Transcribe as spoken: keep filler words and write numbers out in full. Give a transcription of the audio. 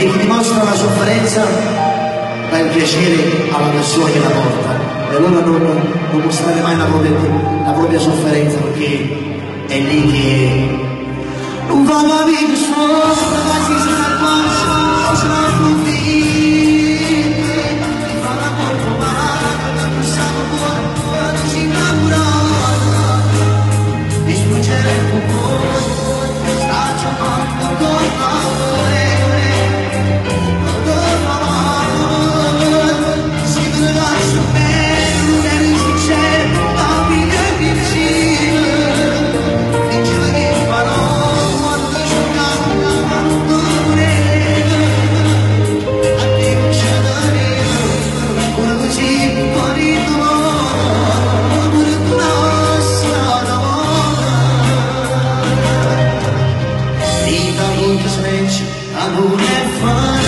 perché chi dimostra la sofferenza dà il piacere alla persona che la porta, e allora non, non mostrare mai la propria, la propria sofferenza, perché è lì che non va la vita sua, ragazzi, si fa il passo, se la approfitta, ti fa la colpa male, per passare fuori, quando si innamora, di sfuggire il cuore, sta giocando con l'amore, non torna mai, si vede lascia bene, non è sincero, la vita è vicina, diceva che farò. I don't have fun.